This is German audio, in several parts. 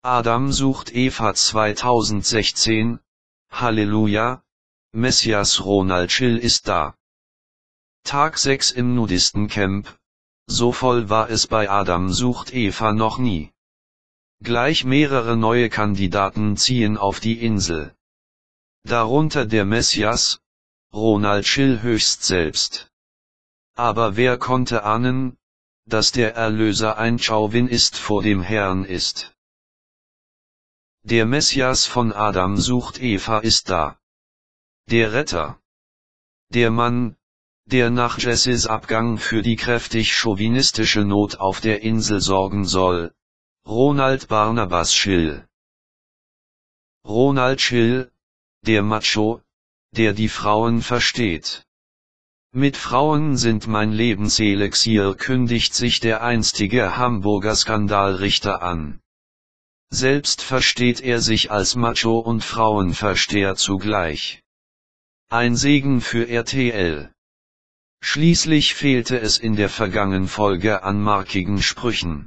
Adam sucht Eva 2016, Halleluja, Messias Ronald Schill ist da. Tag 6 im Nudistencamp, so voll war es bei Adam sucht Eva noch nie. Gleich mehrere neue Kandidaten ziehen auf die Insel. Darunter der Messias, Ronald Schill höchst selbst. Aber wer konnte ahnen, dass der Erlöser ein Chauvinist vor dem Herrn ist? Der Messias von Adam sucht Eva ist da. Der Retter. Der Mann, der nach Jesses Abgang für die kräftig chauvinistische Not auf der Insel sorgen soll. Ronald Barnabas Schill. Ronald Schill, der Macho, der die Frauen versteht. Mit Frauen sind mein Lebenselixier, kündigt sich der einstige Hamburger Skandalrichter an. Selbst versteht er sich als Macho und Frauenversteher zugleich. Ein Segen für RTL. Schließlich fehlte es in der vergangenen Folge an markigen Sprüchen.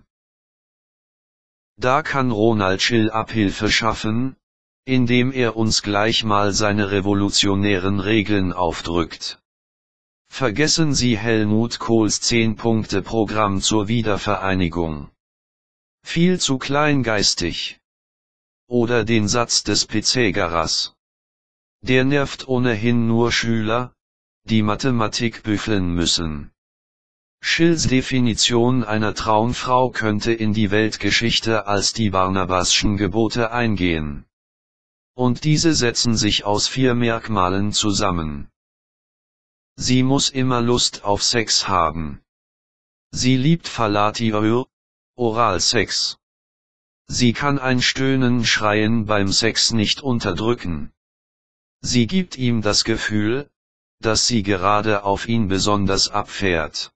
Da kann Ronald Schill Abhilfe schaffen, indem er uns gleich mal seine revolutionären Regeln aufdrückt. Vergessen Sie Helmut Kohls 10-Punkte-Programm zur Wiedervereinigung. Viel zu kleingeistig. Oder den Satz des Pythagoras. Der nervt ohnehin nur Schüler, die Mathematik büffeln müssen. Schills Definition einer Traumfrau könnte in die Weltgeschichte als die Barnabasschen Gebote eingehen. Und diese setzen sich aus 4 Merkmalen zusammen. Sie muss immer Lust auf Sex haben. Sie liebt Fellatio, Oralsex. Sie kann ein Stöhnen, Schreien beim Sex nicht unterdrücken. Sie gibt ihm das Gefühl, dass sie gerade auf ihn besonders abfährt.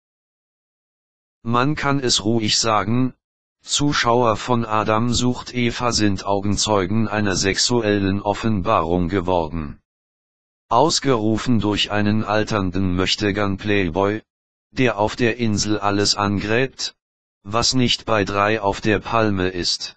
Man kann es ruhig sagen, Zuschauer von Adam sucht Eva sind Augenzeugen einer sexuellen Offenbarung geworden. Ausgerufen durch einen alternden Möchtegern-Playboy, der auf der Insel alles angräbt, was nicht bei 3 auf der Palme ist.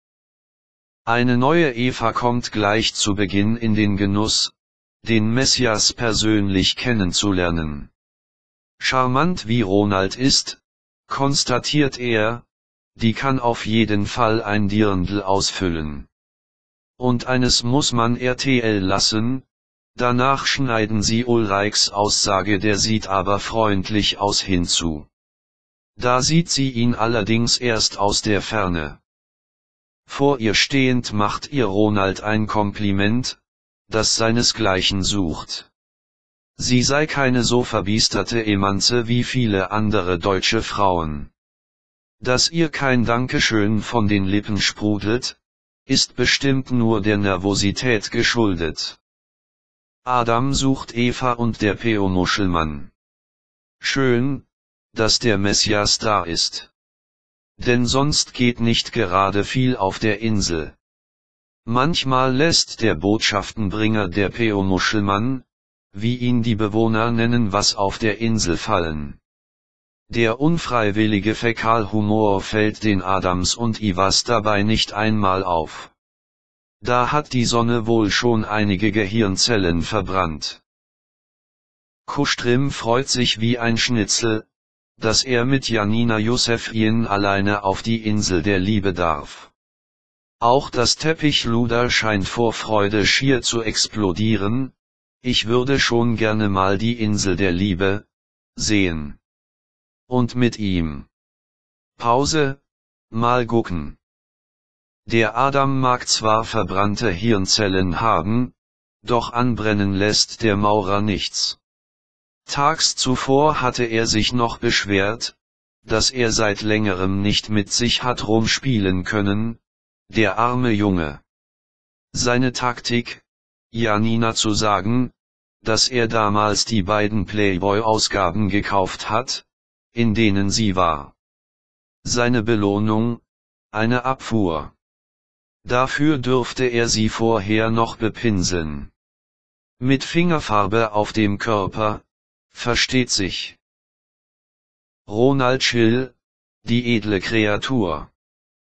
Eine neue Eva kommt gleich zu Beginn in den Genuss, den Messias persönlich kennenzulernen. Charmant wie Ronald ist, konstatiert er, die kann auf jeden Fall ein Dirndl ausfüllen. Und eines muss man RTL lassen, danach schneiden sie Ulrichs Aussage der sieht aber freundlich aus hinzu. Da sieht sie ihn allerdings erst aus der Ferne. Vor ihr stehend macht ihr Ronald ein Kompliment, das seinesgleichen sucht. Sie sei keine so verbiesterte Emanze wie viele andere deutsche Frauen. Dass ihr kein Dankeschön von den Lippen sprudelt, ist bestimmt nur der Nervosität geschuldet. Adam sucht Eva und der P.O.-Muschelmann. Schön, dass der Messias da ist. Denn sonst geht nicht gerade viel auf der Insel. Manchmal lässt der Botschaftenbringer der P.O.-Muschelmann, wie ihn die Bewohner nennen, was auf der Insel fallen. Der unfreiwillige Fäkalhumor fällt den Adams und Evas dabei nicht einmal auf. Da hat die Sonne wohl schon einige Gehirnzellen verbrannt. Kustrim freut sich wie ein Schnitzel, dass er mit Janina Josefien alleine auf die Insel der Liebe darf. Auch das Teppichluder scheint vor Freude schier zu explodieren, ich würde schon gerne mal die Insel der Liebe sehen. Und mit ihm. Pause, mal gucken. Der Adam mag zwar verbrannte Hirnzellen haben, doch anbrennen lässt der Maurer nichts. Tags zuvor hatte er sich noch beschwert, dass er seit längerem nicht mit sich hat rumspielen können, der arme Junge. Seine Taktik, Janina zu sagen, dass er damals die beiden Playboy-Ausgaben gekauft hat, in denen sie war. Seine Belohnung, eine Abfuhr. Dafür dürfte er sie vorher noch bepinseln. Mit Fingerfarbe auf dem Körper, versteht sich. Ronald Schill, die edle Kreatur.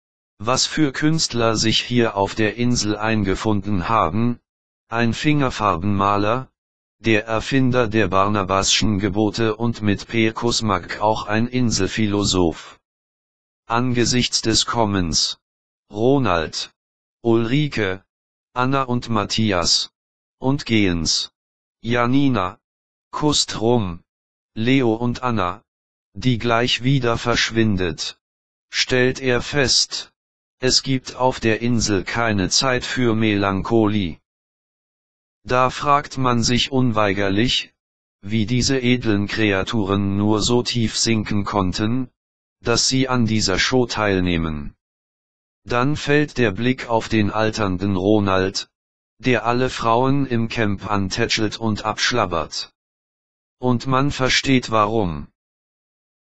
Was für Künstler sich hier auf der Insel eingefunden haben, ein Fingerfarbenmaler, der Erfinder der Barnabasschen Gebote und mit Pekusmak auch ein Inselphilosoph. Angesichts des Kommens, Ronald, Ulrike, Anna und Matthias, und Gehens, Janina, Kustrum, Leo und Anna, die gleich wieder verschwindet, stellt er fest, es gibt auf der Insel keine Zeit für Melancholie. Da fragt man sich unweigerlich, wie diese edlen Kreaturen nur so tief sinken konnten, dass sie an dieser Show teilnehmen. Dann fällt der Blick auf den alternden Ronald, der alle Frauen im Camp antätschelt und abschlabbert. Und man versteht warum.